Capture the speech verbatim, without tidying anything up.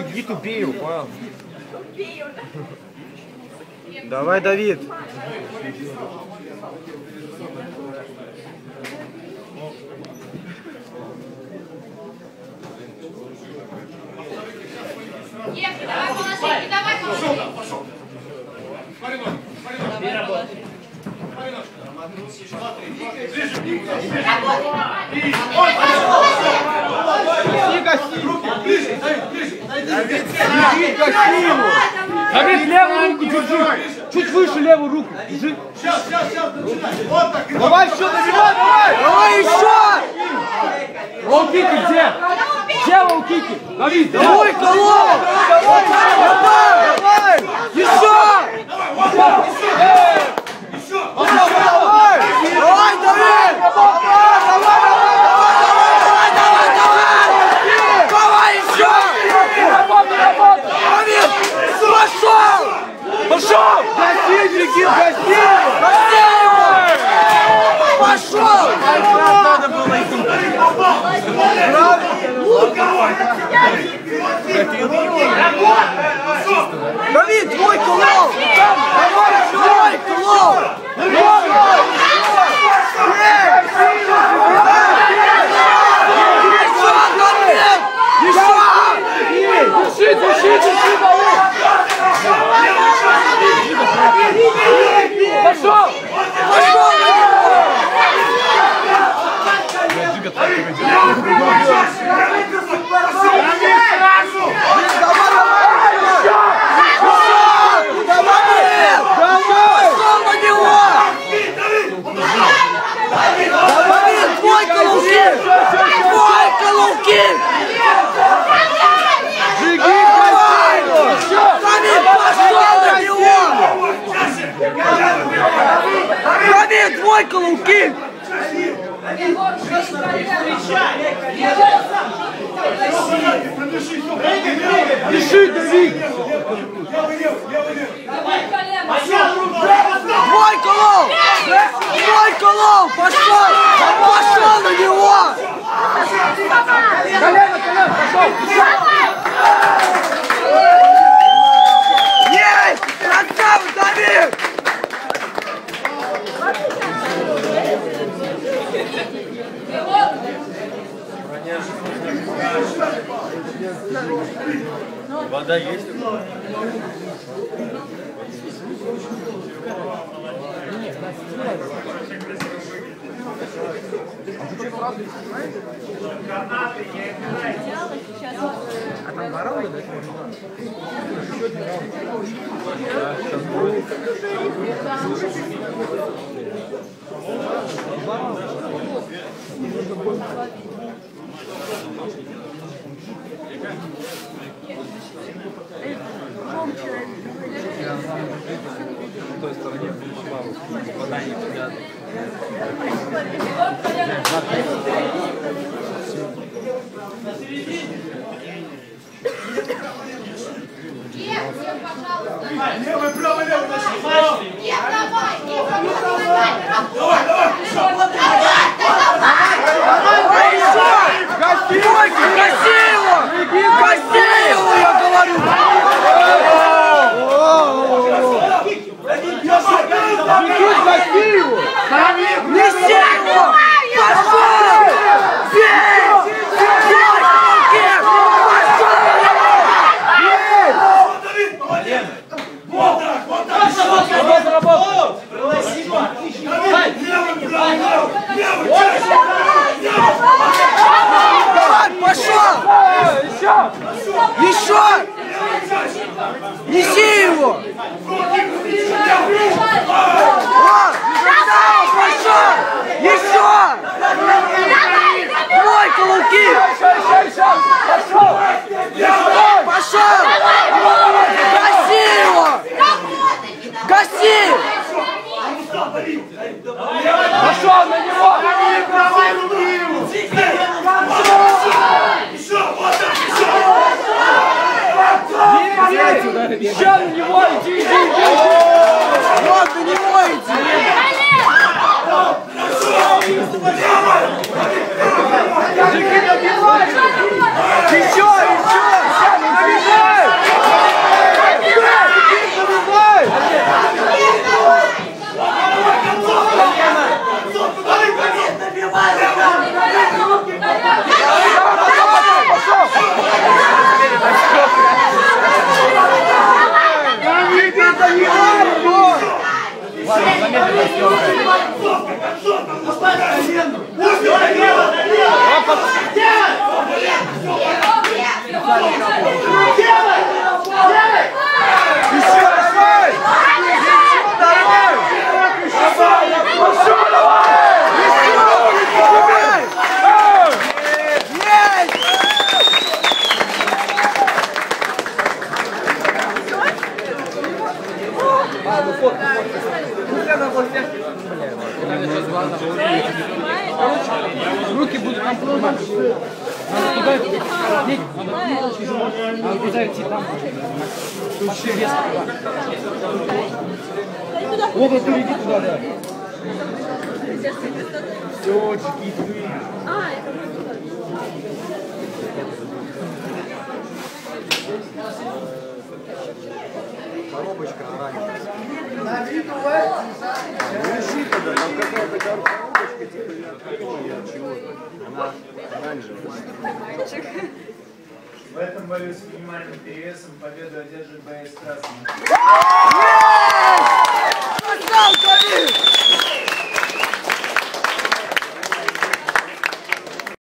Иди убей его, понял? Давай, Давид. Ехай, давай положи, давай положи. Пошел. Смотри ножку, смотри ножку. Давай положи. Смотри ножку. Ближе. Гаси, гаси. Ближе, ближе. Давид, гаси его. Давид, левую руку держи. Чуть выше левую руку. Держи. Сейчас, сейчас, сейчас. Вот так. Давай еще, добивай, давай. Давай еще. Лоу-кики где? Где лоу-кики? Давид, давай, колол. Давай, давай. Еще. Давай, давай, Давид. Давай еще. Давид, пошел. Пошел. Гаси, Никит, гаси. Гаси его. Пошел. Надо было их. Давид, твой колол. Давай, твой колол. Держи, держи, держи, Давид! Пошел! Пошел! Пошел на него! Давид, твой колункин! Твой колункин! Жиги, давай! Давид, пошел на него! Давид, твой колункин! Дыши, Давид! Твой колол! Твой колол! Пошел! Пошел на него! Колено, колено! Пошел! Есть! Красавый, Давид! Вода есть? А там два раунда, да? В той стороне попадание куда-то. Левый, правый, левый. Нет, давай, нет, давай, Давай, давай. Давай еще! Гаси! Гаси его! Гаси его, я говорю! Никит, гаси его! Неси его! Пошел! Бей! Бей! Пошел! Вот так, вот так. Работа, работа! Давай, пошел! Еще! Еще! Неси его! Вот! Пошел! Еще! Твой колунки! Пошел! Пошел! Гаси его! Гаси! Пошел на него! Еще на него! Иди, иди, иди! Вот на него иди! Еще, еще! поставить и там. Вот, вот, иди туда, да. Все, чики, А, это Коробочка оранжевая. На вид у вас? Не тогда, там какая-то коробочка типа или чего-то. Она оранжевая. В этом бою с минимальным перевесом победу одержит боец красный. Красавчик!